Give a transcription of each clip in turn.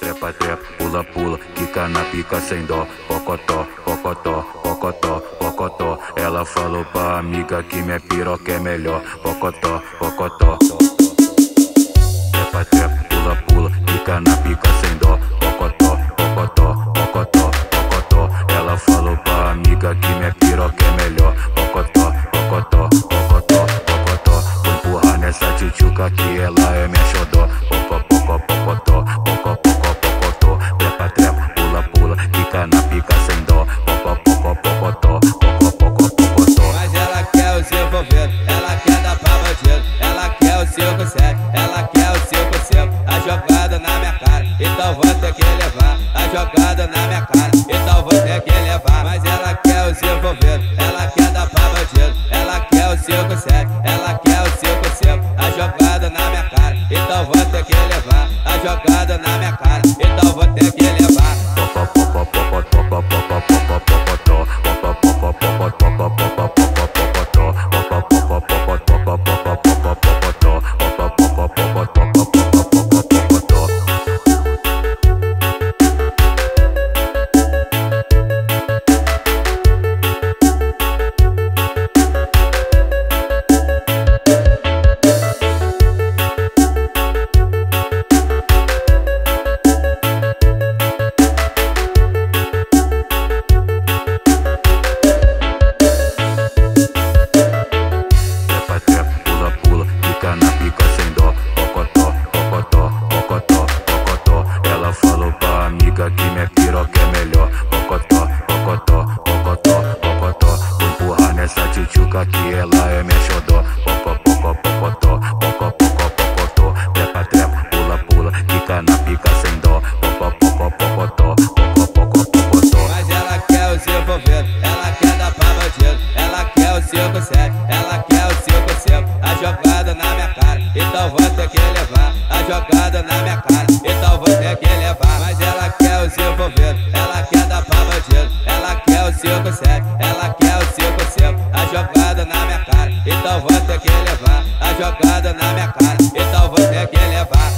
Trepa, trepa, pula, pula, quica na pica sem dó. Pocotó, pocotó, pocotó, pocotó. Ela falou pra amiga que minha piroca é melhor. Pocotó, pocotó. Trepa, trepa, pula, pula, quica na pica sem dó. Pocotó, pocotó, pocotó, pocotó. Ela falou pra amiga que minha piroca é melhor. Pocotó, pocotó, pocotó, pocotó. Vou empurrar nessa tchutchuca que ela é minha xodó. Pocotó, pocotó, pocotó, pocotó. Trepa, trepa, pula, pula, quica na pica sem dó. Pocotó, pocotó, pocotó, pocotó. Mas ela quer o se envolver, ela quer dar pra bandido. Ela quer o 5-7, ela quer o 5-5. A jogada na minha cara, então vou ter que levar. A jogada na minha cara, então vou ter que levar. Mas ela quer o se envolver, ela quer dar pra bandido. Ela quer o 5-7, ela quer o 5-5. A jogada na minha cara, então vou ter que levar. A jogada na minha cara, então vou ter que levar. Na pica sem dó, pocotó, pocotó, pocotó, pocotó. Ela falou pra amiga que minha piroca é melhor. Pocotó, pocotó, pocotó, pocotó. Vou empurrar nessa tchutchuca que ela é minha xodó. Pocotó, pocotó, pocotó, pocotó. Trepa, trepa, pula, pula, quica na pica sem dó. Pocotó, pocotó, pocotó, pocotó. Mas ela quer o se envolver, ela quer dar pra bandido. Ela quer o 5-7, ela quer o 5-5. A jogada na minha cara, então vou ter que levar. A jogada na minha cara, então vou ter que levar. Mas ela quer o se envolver, ela quer dar pra bandido. Ela quer o 5-7, ela quer o 5-5. A jogada na minha cara, então vou ter que levar. A jogada na minha cara, então vou ter que levar.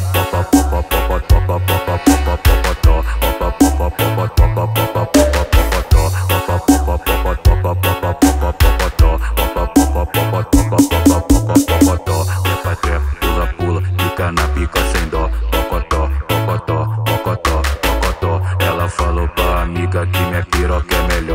Trepa, trepa, pula, pula, quica na pica sem dó. Pocotó, pocotó, pocotó, pocotó. Ela falou pra amiga que minha piroca é melhor.